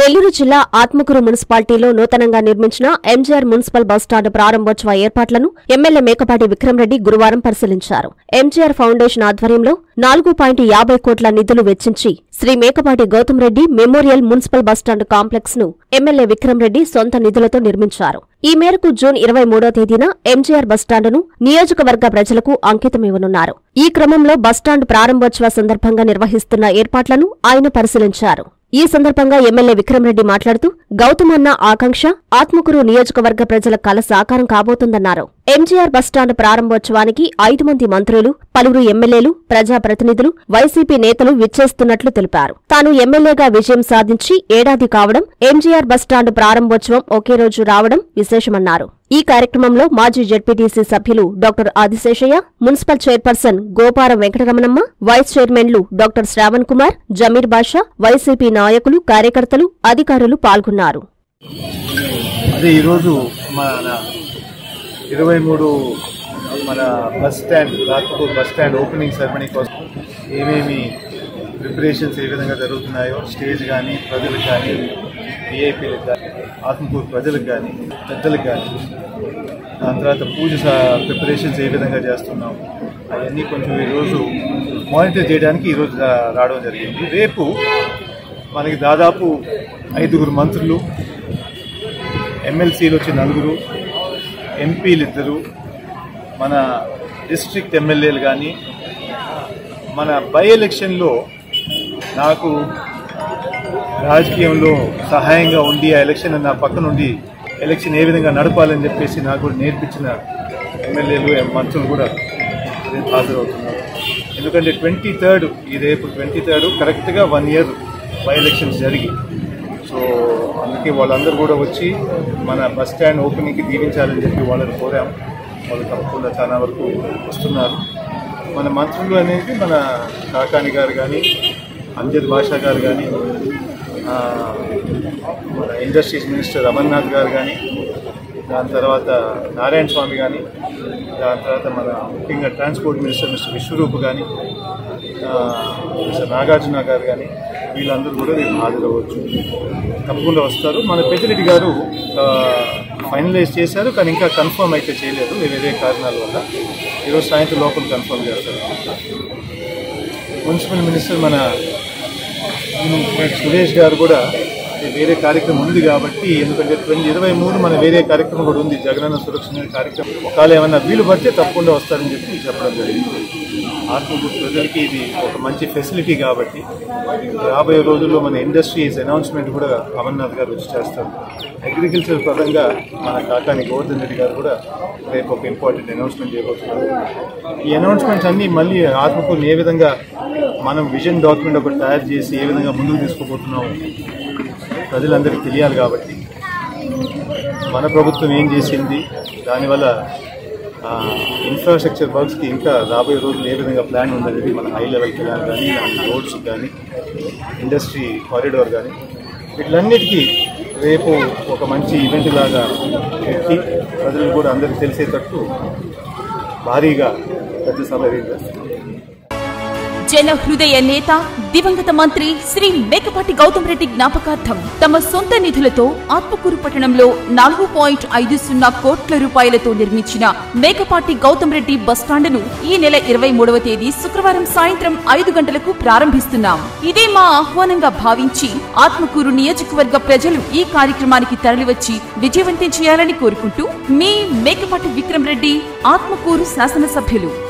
నెల్లూరు జిల్లా ఆత్మకూరు మున్సిపాలిటీలో నూతనంగా నిర్మించిన ఎంజీఆర్ మున్సిపల్ బస్టాండ్ ప్రారంభోత్సవ ఏర్పాట్లను ఎమ్మెల్యే మేకపాటి విక్రమరెడ్డి గురువారం పరిశీలించారు. ఎంజీఆర్ ఫౌండేషన్ ఆధ్వర్యంలో 4.50 కోట్ల నిధులు వెచ్చించి Shri Mekapati Goutham Reddy memorial municipal bus stand complex ను ఎమ్మెల్యే విక్రమరెడ్డి సొంత నిధులతో నిర్మించారు. ఈ మేరకు జూన్ 23వ తేదీన ఎంజీఆర్ బస్టాండును నియోజకవర్గ ప్రజలకు అంకితమివ్వనున్నారు. ఈ క్రమంలో బస్టాండ్ ప్రారంభోత్సవ సందర్భంగా నిర్వహిస్తున్న ఏర్పాట్లను ఆయన పరిశీలించారు. ఈ సందర్భంగా ఎమ్మెల్యే విక్రమరెడ్డి మాట్లాడుతూ గౌతమ్ అన్న ఆకాంక్ష ఆత్మకూరు నియోజకవర్గ ప్రజల కల సాకారం కాబోతుందన్నారు. ఎంజీఆర్ బస్టాండ్ ప్రారంభోత్సవానికి 5 మంది మంత్రులు, పలువురు ఎమ్మెల్యేలు, ప్రజాప్రతినిధులు, వైసీపీ నేతలు విచ్చేస్తున్నట్లు తెలిపారు. తాను ఎమ్మెల్యేగా విజయం సాధించి ఏడాది కావడం, ఎంజీఆర్ బస్టాండ్ ప్రారంభోత్సవం ఒకే రోజు రావడం విశేషమన్నారు. ఈ కార్యక్రమంలో మాజీ జెడ్పీటీసీ సభ్యులు doctor Adiseshaiah, municipal chairperson Goparam Venkataramanamma, vice చైర్మన్లు డాక్టర్ శ్రావణ్ కుమార్, జమీర్ బాషా, వైసీపీ నాయకులు, కార్యకర్తలు, అధికారులు పాల్గొన్నారు. అదే ఈరోజు మన 23 మన bus stand Atmakur bus stand opening ceremony కోసం ఏమేమి ప్రిపరేషన్స్ ఏ విధంగా జరుగుతున్నాయో స్టేజ్ కానీ ప్రజలకు కానీ విఐపీలకు కానీ ఆత్మకూరు ప్రజలకు కానీ పెద్దలకు కానీ దాని తర్వాత పూజ ప్రిపరేషన్స్ ఏ విధంగా చేస్తున్నాం అవన్నీ కొంచెం ఈరోజు మానిటర్ చేయడానికి ఈరోజు రావడం జరిగింది. రేపు మనకి దాదాపు 5 మంత్రులు, ఎమ్మెల్సీలు వచ్చి 4, ఎంపీలు 2, మన డిస్ట్రిక్ట్ ఎమ్మెల్యేలు కానీ మన బై ఎలక్షన్లో నాకు రాజకీయంలో సహాయంగా ఉండి ఆ ఎలక్షన్ నా పక్క నుండి ఎలక్షన్ ఏ విధంగా నడపాలని చెప్పేసి నాకు కూడా నేర్పించిన ఎమ్మెల్యేలు, మంత్రులు కూడా హాజరవుతున్నారు. ఎందుకంటే 23rd ఈ రేపు 23rd కరెక్ట్గా 1 year బై ఎలక్షన్స్ జరిగి, సో అందుకే వాళ్ళందరూ కూడా వచ్చి మన బస్ స్టాండ్ ఓపెనింగ్కి దీవించాలని చెప్పి వాళ్ళని కోరాము. వాళ్ళు తప్పకుండా చాలా వరకు వస్తున్నారు. మన మంత్రులు అనేది మన కాకాని గారు కానీ, అంజద్ బాషా గారు కానీ, మన ఇండస్ట్రీస్ మినిస్టర్ అమర్నాథ్ గారు కానీ, దాని తర్వాత నారాయణ స్వామి కానీ, దాని తర్వాత మన ముఖ్యంగా ట్రాన్స్పోర్ట్ మినిస్టర్ మిస్టర్ విశ్వరూప్ కానీ, మిస్టర్ నాగార్జున గారు కానీ, వీళ్ళందరూ కూడా రేపు హాజరవ్వచ్చు, తప్పకుండా వస్తారు. మన పెద్దిరెడ్డి గారు ఫైనలైజ్ చేశారు, కానీ ఇంకా కన్ఫర్మ్ అయితే చేయలేదు వేరే కారణాల వల్ల. ఈరోజు సాయంత్రం లోపల కన్ఫర్మ్ చేస్తారు. మున్సిపల్ మినిస్టర్ మన సురేష్ గారు కూడా వేరే కార్యక్రమం ఉంది కాబట్టి, ఎందుకంటే 2023 మన వేరే కార్యక్రమం కూడా ఉంది, జగనన్న సురక్షణ కార్యక్రమం. ఒకవేళ ఏమన్నా వీలు పడితే తప్పకుండా వస్తారని చెప్పి చెప్పడం జరిగింది. ఆత్మకూరు ప్రజలకి ఇది ఒక మంచి ఫెసిలిటీ కాబట్టి రాబోయే రోజుల్లో మన ఇండస్ట్రీస్ అనౌన్స్మెంట్ కూడా అమర్నాథ్ గారు వచ్చి చేస్తారు. అగ్రికల్చర్ పరంగా మన కాకాని గోవర్ధన్ రెడ్డి గారు కూడా రేపు ఒక ఇంపార్టెంట్ అనౌన్స్మెంట్ చేయబోతున్నారు. ఈ అనౌన్స్మెంట్స్ అన్నీ మళ్ళీ ఆత్మకూరుని ఏ విధంగా మనం విజన్ డాక్యుమెంట్ ఒకటి తయారు చేసి ఏ విధంగా ముందుకు తీసుకుపోతున్నాము ప్రజలందరికీ తెలియాలి. కాబట్టి మన ప్రభుత్వం ఏం చేసింది, దానివల్ల ఇన్ఫ్రాస్ట్రక్చర్ వర్క్స్కి ఇంకా రాబోయే రోజులు ఏ విధంగా ప్లాన్ ఉందనేది మన హై లెవెల్ ప్లాన్ కానీ, రోడ్స్ కానీ, ఇండస్ట్రీ కారిడార్ కానీ, వీటిలన్నిటికీ రేపు ఒక మంచి ఈవెంట్ లాగా పెట్టి ప్రజలు కూడా అందరికీ తెలిసేటట్టు భారీగా పెద్ద సభ అరేంజ్ చేస్తారు. జన హృదయ నేత దివంగత మంత్రి శ్రీ మేకపాటి గౌతమ్ రెడ్డి జ్ఞాపకార్థం తమ సొంత నిధులతో ఆత్మకూరు పట్టణంలో 4.50 కోట్ల రూపాయలతో నిర్మించిన మేకపాటి గౌతమ్ రెడ్డి బస్టాండును ఈ నెల 23వ తేదీ శుక్రవారం సాయంత్రం 5 గంటలకు ప్రారంభిస్తున్నాం. ఇదే మా ఆహ్వానంగా భావించి ఆత్మకూరు నియోజకవర్గ ప్రజలు ఈ కార్యక్రమానికి తరలివచ్చి విజయవంతం చేయాలని కోరుకుంటూ మీ మేకపాటి విక్రమరెడ్డి, ఆత్మకూరు శాసనసభ్యులు.